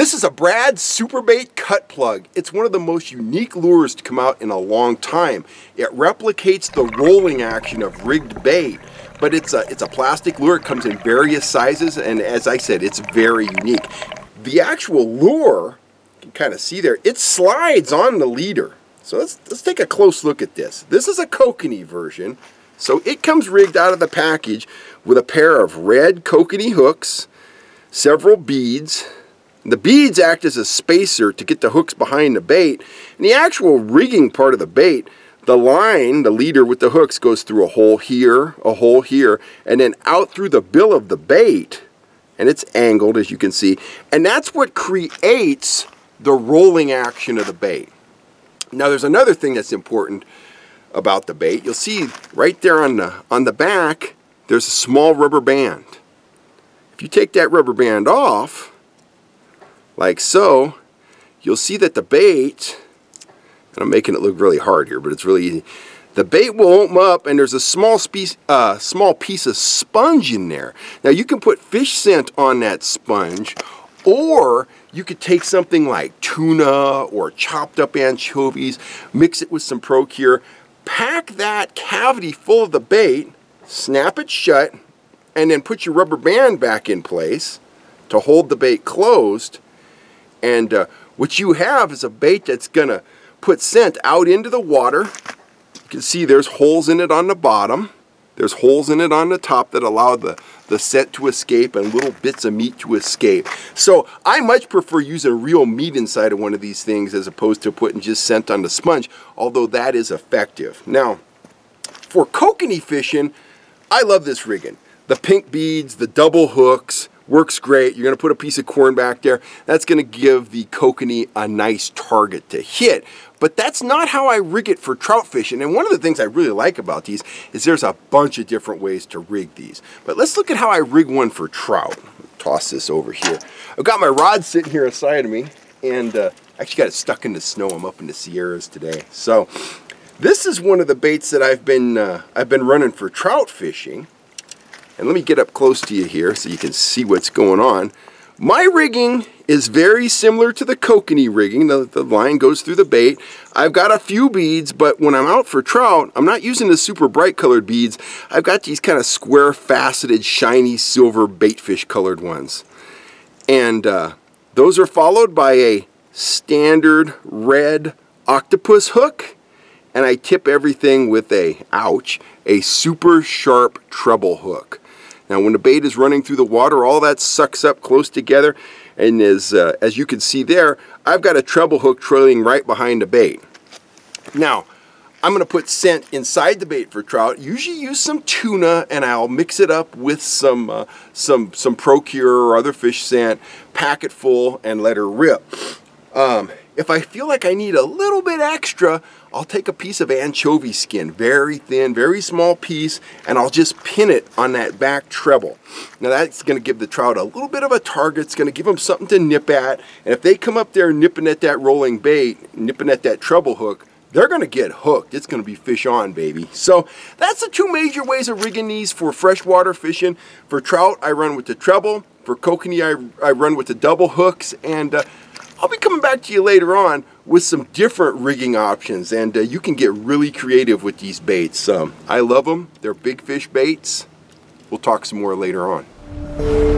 This is a Brad Superbait cut plug. It's one of the most unique lures to come out in a long time. It replicates the rolling action of rigged bait, but it's a plastic lure. It comes in various sizes, and as I said, it's very unique. The actual lure, you can kind of see there, it slides on the leader. So let's take a close look at this. This is a kokanee version. So it comes rigged out of the package with a pair of red kokanee hooks, several beads. The beads act as a spacer to get the hooks behind the bait. And the actual rigging part of the bait, the line, the leader with the hooks, goes through a hole here, and then out through the bill of the bait. And it's angled, as you can see. And that's what creates the rolling action of the bait. Now there's another thing that's important about the bait. You'll see right there on the back, there's a small rubber band. If you take that rubber band off, like so, you'll see that the bait, and I'm making it look really hard here, but it's really easy. The bait will open up, and there's a small piece of sponge in there. Now you can put fish scent on that sponge, or you could take something like tuna or chopped up anchovies, mix it with some Pro-Cure, pack that cavity full of the bait, snap it shut, and then put your rubber band back in place to hold the bait closed. And what you have is a bait that's going to put scent out into the water. You can see there's holes in it on the bottom. There's holes in it on the top that allow the scent to escape and little bits of meat to escape. So I much prefer using real meat inside of one of these things as opposed to putting just scent on the sponge, although that is effective. Now, for kokanee fishing, I love this rigging. The pink beads, the double hooks, works great. You're going to put a piece of corn back there. That's going to give the kokanee a nice target to hit. But that's not how I rig it for trout fishing. And one of the things I really like about these is there's a bunch of different ways to rig these. But let's look at how I rig one for trout. Toss this over here. I've got my rod sitting here aside of me, and I actually got it stuck in the snow. I'm up in the Sierras today. So this is one of the baits that I've been running for trout fishing. And let me get up close to you here so you can see what's going on. My rigging is very similar to the kokanee rigging. The line goes through the bait. I've got a few beads, but when I'm out for trout, I'm not using the super bright colored beads. I've got these kind of square faceted, shiny silver baitfish colored ones. And those are followed by a standard red octopus hook. And I tip everything with a super sharp treble hook. Now when the bait is running through the water, all that sucks up close together, and as you can see there, I've got a treble hook trailing right behind the bait. Now, I'm going to put scent inside the bait for trout. Usually use some tuna, and I'll mix it up with some Pro-Cure or other fish scent, pack it full, and let her rip. If I feel like I need a little bit extra, I'll take a piece of anchovy skin, very thin, very small piece, and I'll just pin it on that back treble. Now that's going to give the trout a little bit of a target. It's going to give them something to nip at, and if they come up there nipping at that rolling bait, nipping at that treble hook, they're going to get hooked. It's going to be fish on, baby. So that's the two major ways of rigging these for freshwater fishing. For trout, I run with the treble. For kokanee, I run with the double hooks, and I'll be coming back to you later on with some different rigging options, and you can get really creative with these baits. I love them. They're big fish baits. We'll talk some more later on.